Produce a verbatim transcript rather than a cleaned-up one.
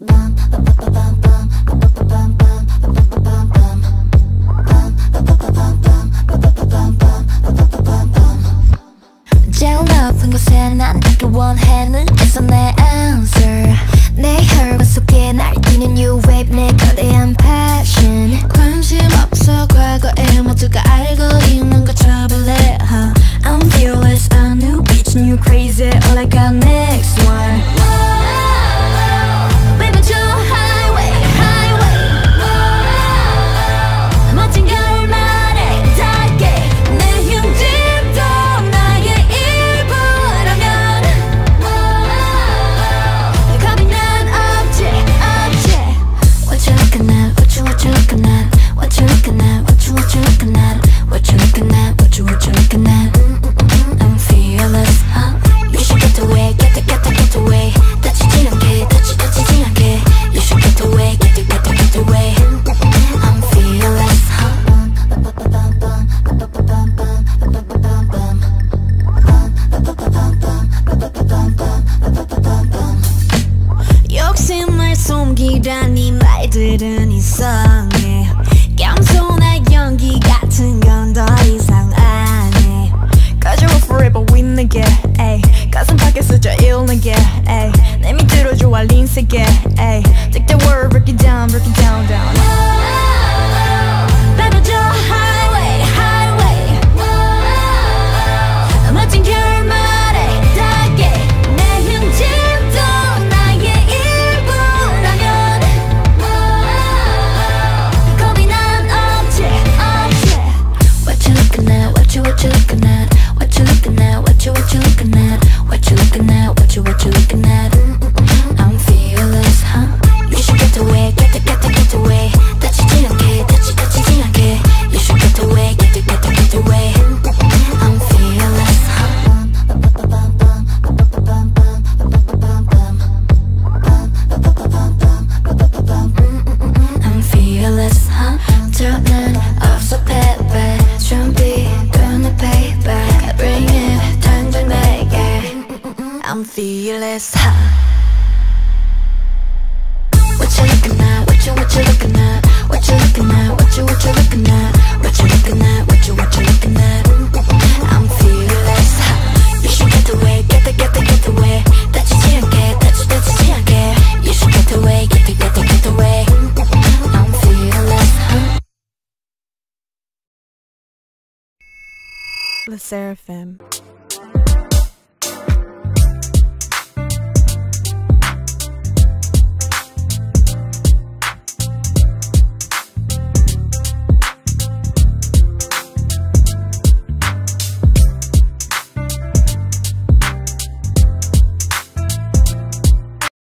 제일 높은 곳에 난 닿길 원해 눈에서 내 answer 내 혈관 속에 날뛰는 new wave 내 거대한 passion 관심 없어 과거에 모두가 알고 있는 거 trouble it huh? I'm fearless a new bitch new crazy all I got next one Baby 저 highway highway 멋진 결말에 닿게 내 흉집도 나의 일부라면 겁이 난 없지 없지 What you looking at what you what you looking at what you looking at what you what you looking at what you looking at what you what you looking at I'm fearless huh? You should get away get the get the get away 다치지 않게 다치 다치지 않게 You should get away get the get the get away I'm fearless huh? 욕심을 숨기라니 말들은 이상해 겸손한 연기 같은 건 더 이상 안 해 Cause you're forever with 내게 ay. 가슴 밖에서 저일내게 ay. 내 밑으로 좋아 린세게 ay. Take the word break it down break it down down Baby 저 highway highway 멋진 결말에 닿게 내 흉집도 나의 일부라면 겁이 난 없지 없지 What you looking at what you what you looking at what you looking at what you what you looking at what you looking at what you what you looking at I'm fearless huh? You should get away get the get the get away 다치지 않게 다치 다치지 않게 You should get away get the get the get away I'm fearless huh? I'm fearless huh? 저는 없어 패배 준비 끊을 paper Bring it 당장 내게 I'm fearless huh? What you looking at what you what you looking at what you looking at what you what you looking at what you looking at what you what you looking at I'm fearless huh? You should get away get the get the get away 다치지 않게 다치 다치지 않게 You should get away get the get the get away I'm fearless huh? SSERAFIM